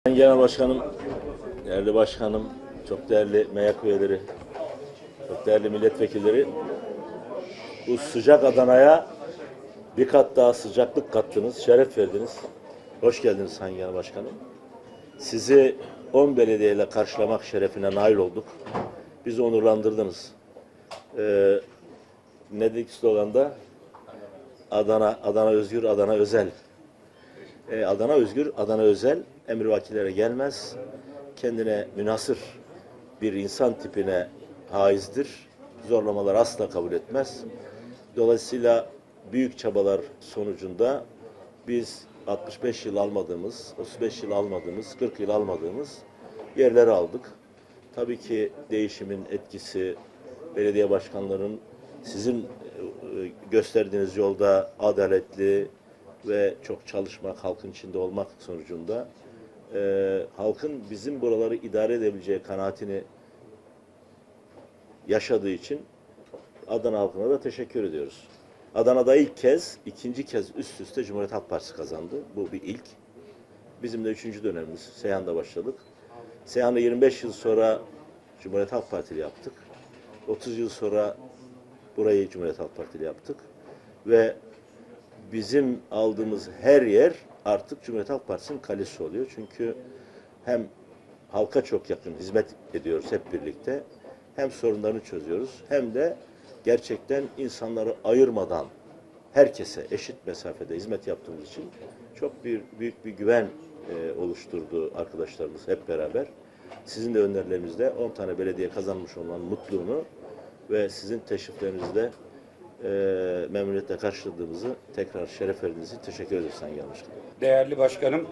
Sayın Genel Başkanım, değerli başkanım, çok değerli MYK üyeleri, çok değerli milletvekilleri, bu sıcak Adana'ya bir kat daha sıcaklık kattınız, şeref verdiniz. Hoş geldiniz Sayın Genel Başkanım. Sizi 10 belediyeyle karşılamak şerefine nail olduk. Bizi onurlandırdınız. Ne dedik sloganda? Adana özgür, Adana özel. Adana özgür, Adana özel, emrivakillere gelmez, kendine münhasır bir insan tipine haizdir, zorlamalar asla kabul etmez. Dolayısıyla büyük çabalar sonucunda biz 65 yıl almadığımız, 35 yıl almadığımız, 40 yıl almadığımız yerleri aldık. Tabii ki değişimin etkisi, belediye başkanlarının sizin gösterdiğiniz yolda adaletli ve çok çalışmak, halkın içinde olmak sonucunda halkın bizim buraları idare edebileceği kanaatini yaşadığı için Adana halkına da teşekkür ediyoruz. Adana'da ilk kez, ikinci kez üst üste Cumhuriyet Halk Partisi kazandı. Bu bir ilk. Bizim de 3. dönemimiz. Seyhan'da başladık. Seyhan'da 25 yıl sonra Cumhuriyet Halk Partili yaptık. 30 yıl sonra burayı Cumhuriyet Halk Partili yaptık. Ve bizim aldığımız her yer artık Cumhuriyet Halk Partisi'nin kalesi oluyor. Çünkü hem halka çok yakın hizmet ediyoruz hep birlikte, hem sorunlarını çözüyoruz, hem de gerçekten insanları ayırmadan herkese eşit mesafede hizmet yaptığımız için çok büyük bir güven oluşturdu arkadaşlarımız hep beraber. Sizin de önerilerinizle 10 tane belediye kazanmış olmanın mutluluğunu ve sizin teşriflerinizle memnuniyetle karşıladığımızı, tekrar şeref verdiğiniz için teşekkür ederiz Sayın Genel Başkanım. Değerli başkanım,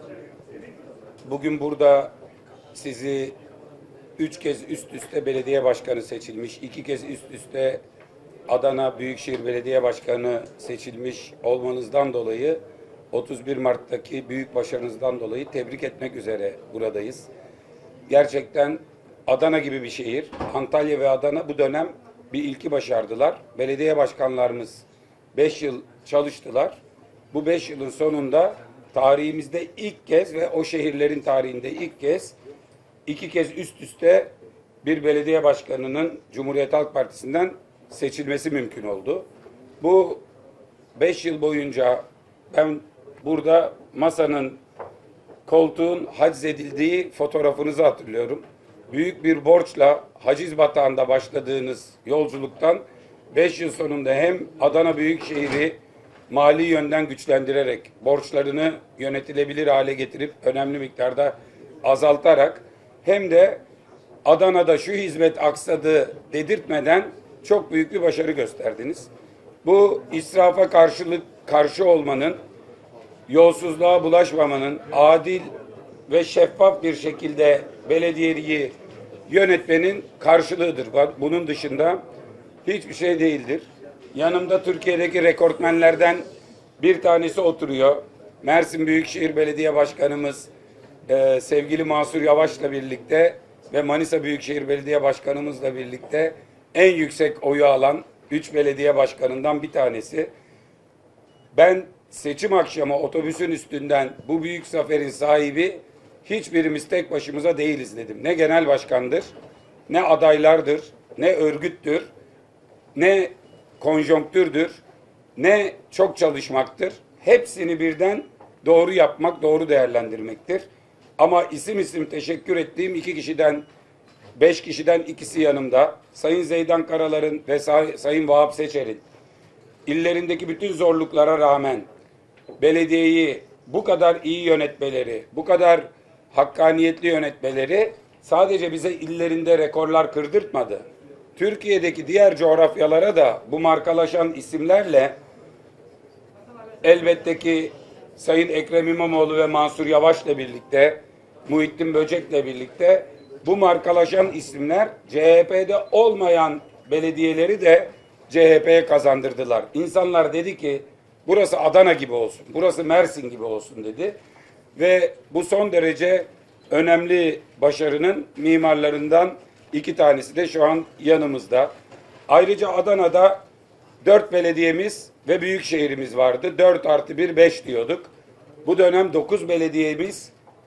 bugün burada sizi 3 kez üst üste belediye başkanı seçilmiş, 2 kez üst üste Adana Büyükşehir Belediye Başkanı seçilmiş olmanızdan dolayı, 31 Mart'taki büyük başarınızdan dolayı tebrik etmek üzere buradayız. Gerçekten Adana gibi bir şehir, Antalya ve Adana bu dönem bir ilki başardılar. Belediye başkanlarımız 5 yıl çalıştılar. Bu 5 yılın sonunda tarihimizde ilk kez ve o şehirlerin tarihinde ilk kez 2 kez üst üste bir belediye başkanının Cumhuriyet Halk Partisi'nden seçilmesi mümkün oldu. Bu 5 yıl boyunca ben burada masanın, koltuğun haczedildiği fotoğrafınızı hatırlıyorum. Büyük bir borçla haciz batağında başladığınız yolculuktan 5 yıl sonunda hem Adana Büyükşehir'i mali yönden güçlendirerek, borçlarını yönetilebilir hale getirip önemli miktarda azaltarak, hem de Adana'da şu hizmet aksadı dedirtmeden çok büyük bir başarı gösterdiniz. Bu israfa karşı olmanın, yolsuzluğa bulaşmamanın, adil ve şeffaf bir şekilde belediyeyi yönetmenin karşılığıdır. Bunun dışında hiçbir şey değildir. Yanımda Türkiye'deki rekortmenlerden bir tanesi oturuyor. Mersin Büyükşehir Belediye Başkanımız sevgili Mansur Yavaş'la birlikte ve Manisa Büyükşehir Belediye Başkanımızla birlikte en yüksek oyu alan 3 belediye başkanından bir tanesi. Ben seçim akşamı otobüsün üstünden bu büyük zaferin sahibi hiçbirimiz tek başımıza değiliz dedim. Ne genel başkandır, ne adaylardır, ne örgüttür, ne konjonktürdür, ne çok çalışmaktır. Hepsini birden doğru yapmak, doğru değerlendirmektir. Ama isim teşekkür ettiğim 2 kişiden, 5 kişiden ikisi yanımda. Sayın Zeydan Karalar'ın ve Sayın Vahap Seçer'in illerindeki bütün zorluklara rağmen belediyeyi bu kadar iyi yönetmeleri, bu kadar hakkaniyetli yönetmeleri sadece bize illerinde rekorlar kırdırtmadı. Türkiye'deki diğer coğrafyalara da bu markalaşan isimlerle, elbette ki Sayın Ekrem İmamoğlu ve Mansur Yavaş'la birlikte, Muhittin Böcek'le birlikte bu markalaşan isimler CHP'de olmayan belediyeleri de CHP'ye kazandırdılar. İnsanlar dedi ki burası Adana gibi olsun, burası Mersin gibi olsun dedi. Ve bu son derece önemli başarının mimarlarından 2 tanesi de şu an yanımızda. Ayrıca Adana'da 4 belediyemiz ve büyük şehrimiz vardı. 4+1 5 diyorduk. Bu dönem 9 belediyemiz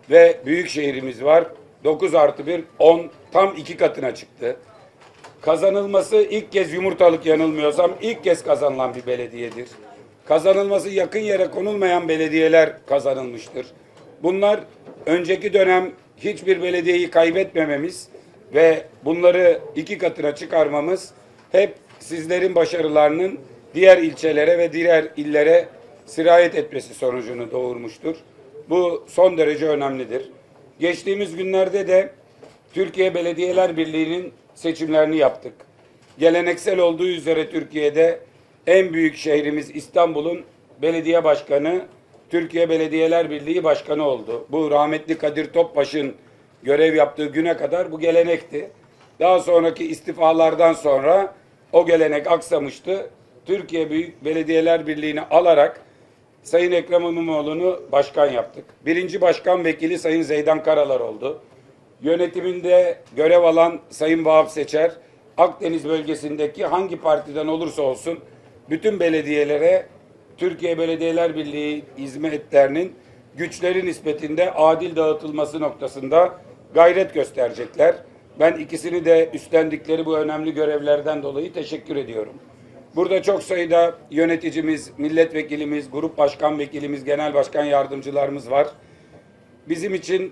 ve büyük şehrimiz var. 9+1, 10, tam 2 katına çıktı. Kazanılması ilk kez, yumurtalık yanılmıyorsam, ilk kez kazanılan bir belediyedir. Kazanılması yakın yere konulmayan belediyeler kazanılmıştır. Bunlar önceki dönem hiçbir belediyeyi kaybetmememiz ve bunları 2 katına çıkarmamız hep sizlerin başarılarının diğer ilçelere ve diğer illere sirayet etmesi sonucunu doğurmuştur. Bu son derece önemlidir. Geçtiğimiz günlerde de Türkiye Belediyeler Birliği'nin seçimlerini yaptık. Geleneksel olduğu üzere Türkiye'de en büyük şehrimiz İstanbul'un belediye başkanı Türkiye Belediyeler Birliği Başkanı oldu. Bu rahmetli Kadir Topbaş'ın görev yaptığı güne kadar bu gelenekti. Daha sonraki istifalardan sonra o gelenek aksamıştı. Türkiye Büyük Belediyeler Birliği'ni alarak Sayın Ekrem İmamoğlu'nu başkan yaptık. Birinci başkan vekili Sayın Zeydan Karalar oldu. Yönetiminde görev alan Sayın Vahap Seçer, Akdeniz bölgesindeki hangi partiden olursa olsun bütün belediyelere Türkiye Belediyeler Birliği hizmetlerinin güçleri nispetinde adil dağıtılması noktasında gayret gösterecekler. Ben ikisini de üstlendikleri bu önemli görevlerden dolayı teşekkür ediyorum. Burada çok sayıda yöneticimiz, milletvekilimiz, grup başkan vekilimiz, genel başkan yardımcılarımız var. Bizim için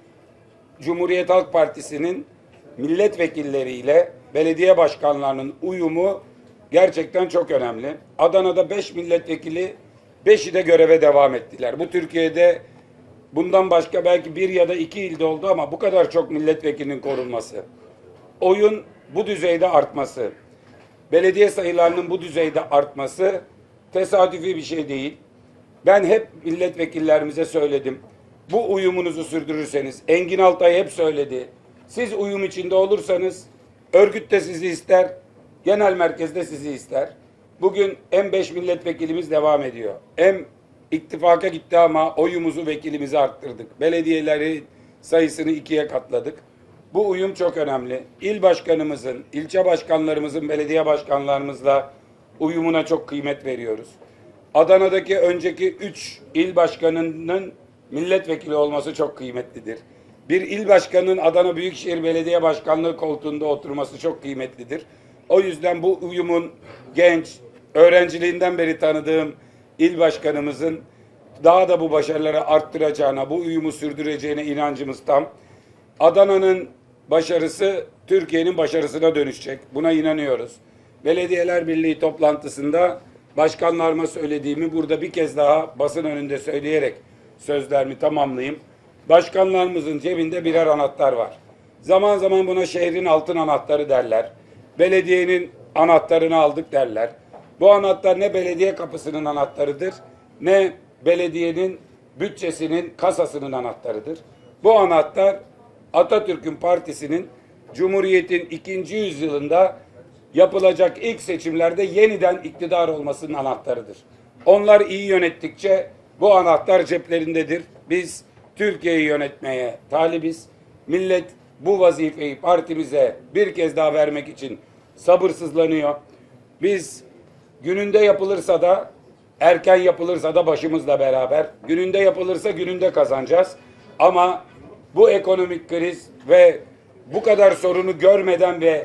Cumhuriyet Halk Partisi'nin milletvekilleriyle belediye başkanlarının uyumu gerçekten çok önemli. Adana'da 5 milletvekili, 5'i de göreve devam ettiler. Bu Türkiye'de bundan başka belki 1 ya da 2 ilde oldu ama bu kadar çok milletvekilinin korunması, oyun bu düzeyde artması, belediye sayılarının bu düzeyde artması tesadüfi bir şey değil. Ben hep milletvekillerimize söyledim. Bu uyumunuzu sürdürürseniz, Engin Altay hep söyledi. Siz uyum içinde olursanız örgüt de sizi ister, genel merkezde sizi ister. Bugün M5 milletvekilimiz devam ediyor. İttifaka gitti ama oyumuzu, vekilimizi arttırdık. Belediyeleri sayısını 2'ye katladık. Bu uyum çok önemli. İl başkanımızın, ilçe başkanlarımızın, belediye başkanlarımızla uyumuna çok kıymet veriyoruz. Adana'daki önceki 3 il başkanının milletvekili olması çok kıymetlidir. Bir il başkanının Adana Büyükşehir Belediye Başkanlığı koltuğunda oturması çok kıymetlidir. O yüzden bu uyumun genç, öğrenciliğinden beri tanıdığım il başkanımızın daha da bu başarıları arttıracağına, bu uyumu sürdüreceğine inancımız tam. Adana'nın başarısı Türkiye'nin başarısına dönüşecek. Buna inanıyoruz. Belediyeler Birliği toplantısında başkanlarıma söylediğimi burada bir kez daha basın önünde söyleyerek sözlerimi tamamlayayım. Başkanlarımızın cebinde birer anahtar var. Zaman zaman buna şehrin altın anahtarı derler. Belediyenin anahtarını aldık derler. Bu anahtar ne belediye kapısının anahtarıdır, ne belediyenin bütçesinin, kasasının anahtarıdır. Bu anahtar Atatürk'ün partisinin Cumhuriyet'in 2. yüzyılında yapılacak ilk seçimlerde yeniden iktidar olmasının anahtarıdır. Onlar iyi yönettikçe bu anahtar ceplerindedir. Biz Türkiye'yi yönetmeye talibiz. Millet bu vazifeyi partimize bir kez daha vermek için sabırsızlanıyor. Biz gününde yapılırsa da, erken yapılırsa da başımızla beraber, gününde yapılırsa gününde kazanacağız. Ama bu ekonomik kriz ve bu kadar sorunu görmeden ve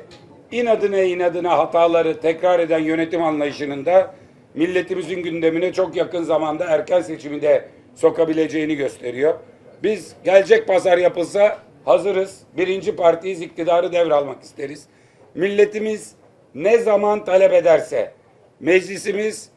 inadına hataları tekrar eden yönetim anlayışının da milletimizin gündemine çok yakın zamanda erken seçimi de sokabileceğini gösteriyor. Biz gelecek pazar yapılsa hazırız. Birinci partiyiz, iktidarı devralmak isteriz. Milletimiz ne zaman talep ederse, meclisimiz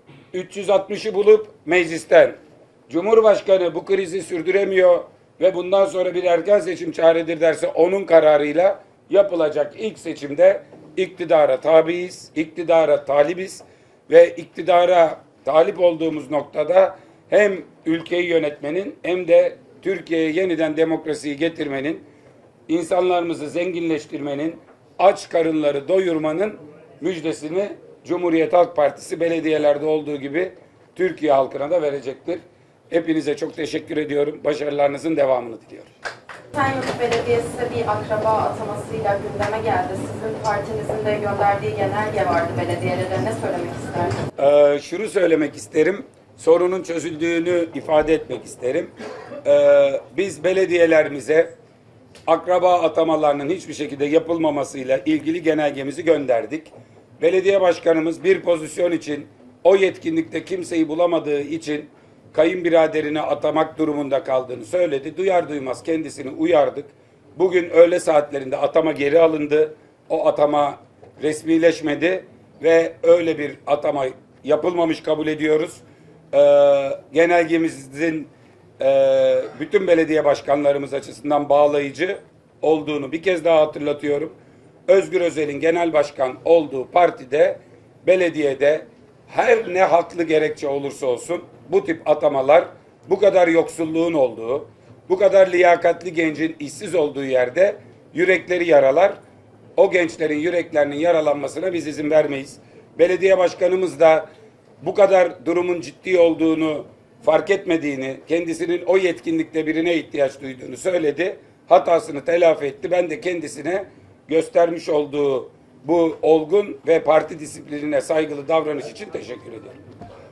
360'ı bulup meclisten, Cumhurbaşkanı bu krizi sürdüremiyor ve bundan sonra bir erken seçim çaredir derse onun kararıyla yapılacak ilk seçimde iktidara tabiiz, iktidara talibiz ve iktidara talip olduğumuz noktada hem ülkeyi yönetmenin hem de Türkiye'ye yeniden demokrasiyi getirmenin, insanlarımızı zenginleştirmenin, aç karınları doyurmanın müjdesini Cumhuriyet Halk Partisi belediyelerde olduğu gibi Türkiye halkına da verecektir. Hepinize çok teşekkür ediyorum. Başarılarınızın devamını diliyorum. Esenyurt Belediyesi bir akraba atamasıyla gündeme geldi. Sizin partinizin de gönderdiği genelge vardı belediyelere. Ne söylemek istersiniz? Şunu söylemek isterim. sorunun çözüldüğünü ifade etmek isterim. Biz belediyelerimize akraba atamalarının hiçbir şekilde yapılmamasıyla ilgili genelgemizi gönderdik. Belediye başkanımız bir pozisyon için o yetkinlikte kimseyi bulamadığı için kayınbiraderini atamak durumunda kaldığını söyledi. Duyar duymaz kendisini uyardık. Bugün öğle saatlerinde atama geri alındı. O atama resmileşmedi ve öyle bir atama yapılmamış kabul ediyoruz. Genelgemizin bütün belediye başkanlarımız açısından bağlayıcı olduğunu bir kez daha hatırlatıyorum. Özgür Özel'in genel başkan olduğu partide, belediyede her ne haklı gerekçe olursa olsun bu tip atamalar, bu kadar yoksulluğun olduğu, bu kadar liyakatli gencin işsiz olduğu yerde yürekleri yaralar. O gençlerin yüreklerinin yaralanmasına biz izin vermeyiz. Belediye başkanımız da bu kadar durumun ciddi olduğunu fark etmediğini, kendisinin o yetkinlikte birine ihtiyaç duyduğunu söyledi. Hatasını telafi etti. Ben de kendisine göstermiş olduğu bu olgun ve parti disiplinine saygılı davranış için teşekkür ediyorum.